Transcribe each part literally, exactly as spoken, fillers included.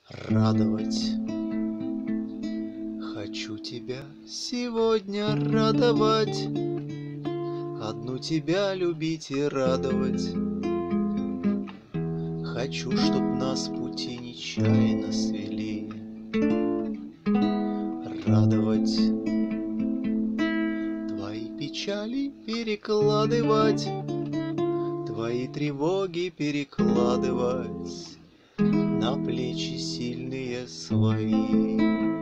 радовать. Хочу тебя сегодня радовать, одну тебя любить и радовать. Хочу, чтоб нас пути нечаянно свели, радовать. Твои печали перекладывать, твои тревоги перекладывать на плечи сильные свои.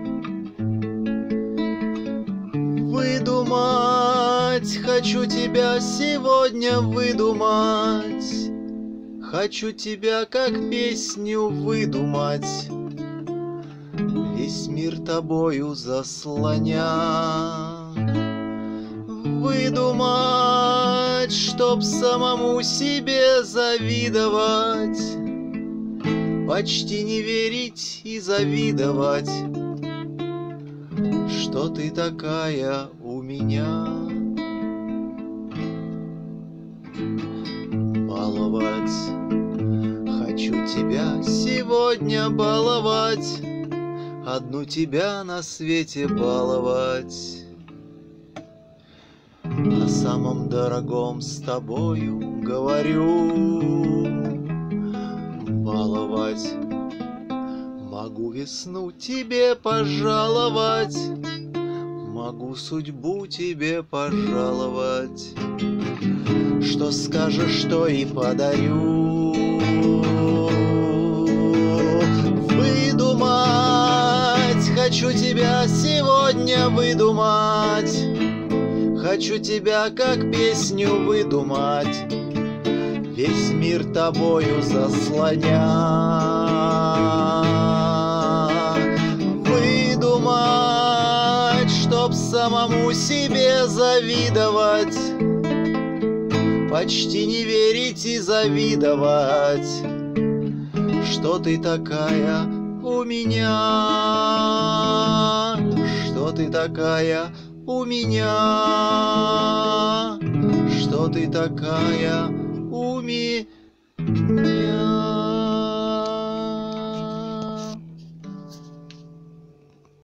Выдумать, хочу тебя сегодня выдумать, хочу тебя как песню выдумать, весь мир тобою заслоня. Выдумать, чтоб самому себе завидовать, почти не верить и завидовать, что ты такая у меня. Баловать, хочу тебя сегодня баловать, одну тебя на свете баловать. О самом дорогом с тобою говорю, баловать. Могу весну тебе пожаловать, могу судьбу тебе пожаловать. Что скажешь, то и подарю. Выдумать, хочу тебя сегодня выдумать, хочу тебя как песню выдумать, весь мир тобою заслоня. Выдумать, чтоб самому себе завидовать, почти не верить и завидовать, что ты такая у меня, что ты такая у меня, что ты такая у меня.